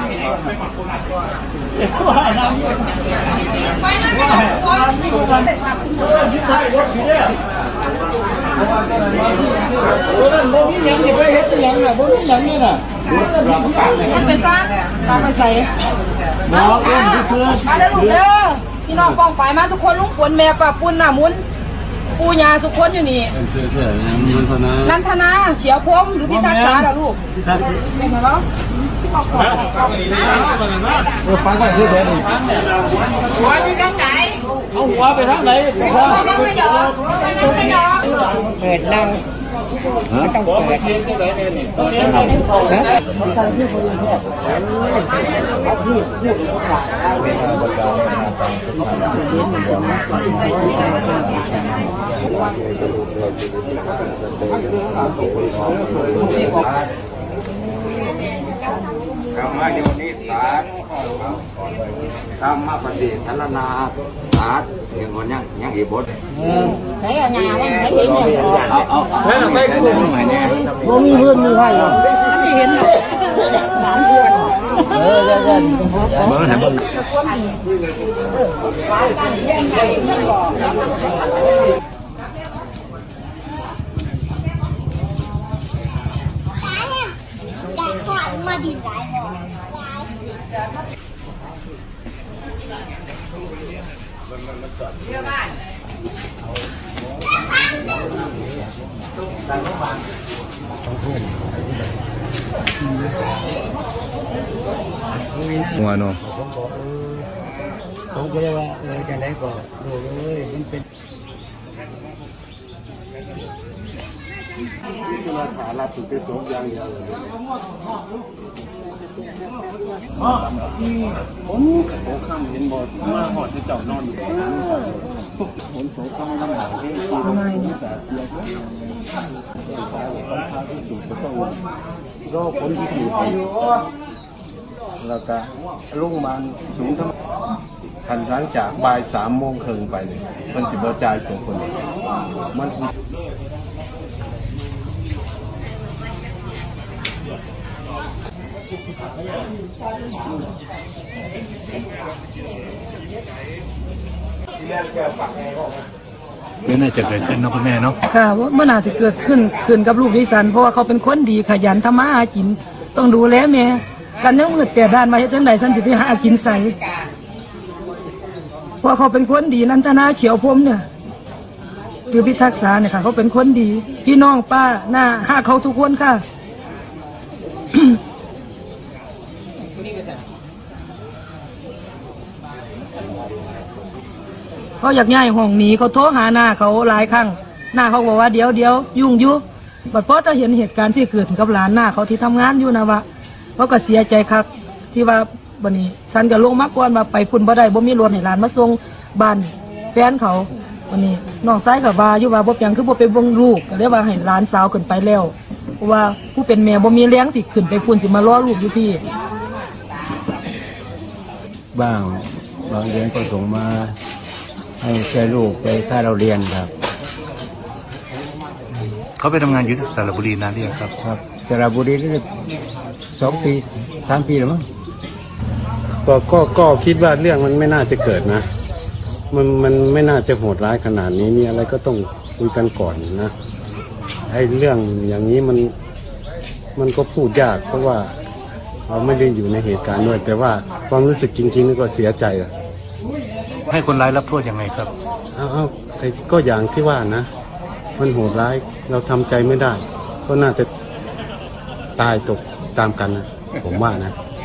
ไปซ่าตามไปใส่มาแล้วลูกเด้อพี่น้องป้องไปมาทุกคนลุงปวนแม่ปะปุ้นหน้ามุนปูยาสุคนอยู่นี่นันทนาเขียวพรมหรือพิทักษาเหรอลูกเป็นเหรอฟังไปเรื่อยๆนี่หัวไปทางไหนเอาหัวไปทางไหนไม่ดอกไม่ดอกเปิดนั่งต้องเปิดเรียนที่ไหนเนี่ยนี่ใส่ที่คนเดียวเอาพี่ธรรมโยนิสาธรรมปฏิสารนาสาอย่างคนยังอีบดใช้งานว่าไม่เห็นอย่างไม่หรอกไม่ก็ผมมีเพื่อนมีให้หรอกไม่เห็นสามเดือนเดี๋ยวเมื่อไหร่บ้างมาดีใจหัวโน่ผมก็เลยว่าจะได้ก่อนโอ้ยมันเป็นมาถารับถึงไปสองอย่างเดียวเลยผมข้ามเห็นบอดมาหอดจะเจาะนอนอยู่นั้นผมโผล่ข้ามลำบากที่ตามที่สาเดียวพาที่สุดก็ต้องรอผลที่สุดแล้วก็ลุ่งมันสูงทั้งทันหลังจากบ่าย3 โมงครึ่งไปเลยมันสิบกระจายส่งคนมันไม่น่าจะเกิดขึ้นนะคุณแม่เนาะค่ะว่าเมื่อน่าจะเกิดขึ้นกับลูกดิฉันเพราะว่าเขาเป็นคนดีขยันทำมาหากินต้องดูแลแม่กันยังมืดแต่ด้านมาเฮ็ดจังไดฉันสิไปหากินใส่เพราะเขาเป็นคนดีนันทนาเขียวพรมเนี่ยคือพิทักษาเนี่ยค่ะเขาเป็นคนดีพี่น้องป้าหน้าหาเขาทุกคนค่ะเขาอยากย้ายห้องหนีเขาโทรหาหน้าเขาหลายครั้งหน้าเขาบอกว่าเดี๋ยวยุ่งยุบัดพอจะเห็นเหตุการณ์ที่เกิดกับหลานหน้าเขาที่ทำงานอยู่นะวะเขาก็เสียใจครับที่ว่าวันนี้ฉันก็ลงมากกว่ามาไปพุ่นบ่ได้บ่มีรถให้หลานมาส่งบ้านแฟนเขาวันนี้น้องซ้ายกับบาอยู่ว่าบ่เพียงคือบ่ไปเบิ่งลูกก็เลยว่าให้หลานสาวขึ้นไปแล้วเพราะว่าผู้เป็นแม่บ่มีแรงสิขึ้นไปพุ่นสิมารอลูกอยู่พี่บ้างบางเดือนก็ส่งมาให้ช่วยลูกไปค่าเราเรียนครับเขาไปทำงานอยู่ที่สระบุรีนานหรือยังครับครับสระบุรีนี่2 ปี 3 ปีแล้วมั้งก็คิดว่าเรื่องมันไม่น่าจะเกิดนะมันไม่น่าจะโหดร้ายขนาดนี้มีอะไรก็ต้องคุยกันก่อนนะไอ้เรื่องอย่างนี้มันก็พูดยากเพราะว่าเราไม่ได้อยู่ในเหตุการณ์ด้วยแต่ว่าความรู้สึกจริงๆนี่ก็เสียใจอะให้คนร้ายรับโทษยังไงครับก็อย่างที่ว่านะมันโหดร้ายเราทำใจไม่ได้ก็น่าจะตายตกตามกันนะผมว่านะ